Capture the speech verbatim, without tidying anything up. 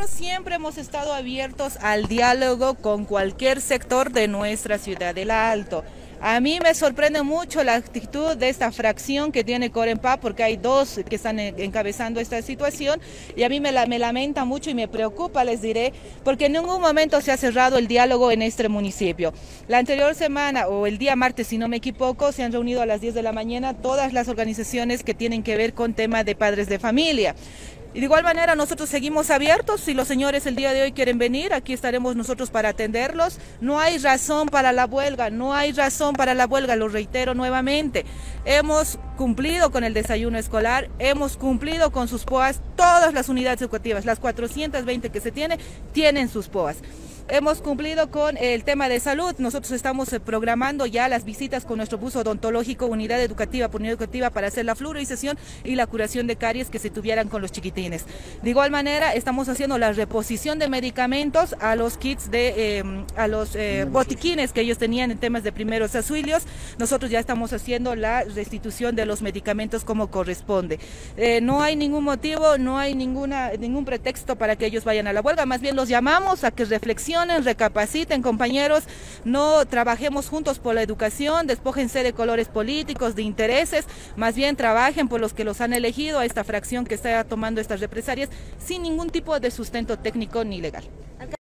Nosotros siempre hemos estado abiertos al diálogo con cualquier sector de nuestra ciudad del Alto. A mí me sorprende mucho la actitud de esta fracción que tiene Corempá, porque hay dos que están encabezando esta situación, y a mí me, la, me lamenta mucho y me preocupa, les diré, porque en ningún momento se ha cerrado el diálogo en este municipio. La anterior semana, o el día martes, si no me equivoco, se han reunido a las diez de la mañana todas las organizaciones que tienen que ver con temas de padres de familia. Y de igual manera nosotros seguimos abiertos, si los señores el día de hoy quieren venir, aquí estaremos nosotros para atenderlos. No hay razón para la huelga, no hay razón para la huelga, lo reitero nuevamente. Hemos cumplido con el desayuno escolar, hemos cumplido con sus P O As, todas las unidades educativas, las cuatrocientas veinte que se tiene, tienen sus P O As. Hemos cumplido con el tema de salud, nosotros estamos programando ya las visitas con nuestro bus odontológico, unidad educativa por unidad educativa, para hacer la fluorización y la curación de caries que se tuvieran con los chiquitines. De igual manera, estamos haciendo la reposición de medicamentos a los kits, de, eh, a los eh, botiquines que ellos tenían en temas de primeros auxilios. Nosotros ya estamos haciendo la restitución de los medicamentos como corresponde. Eh, no hay ningún motivo, no hay ninguna, ningún pretexto para que ellos vayan a la huelga, más bien los llamamos a que reflexionen, recapaciten, compañeros, no trabajemos juntos por la educación, despójense de colores políticos, de intereses, más bien trabajen por los que los han elegido, a esta fracción que está tomando estas represalias sin ningún tipo de sustento técnico ni legal.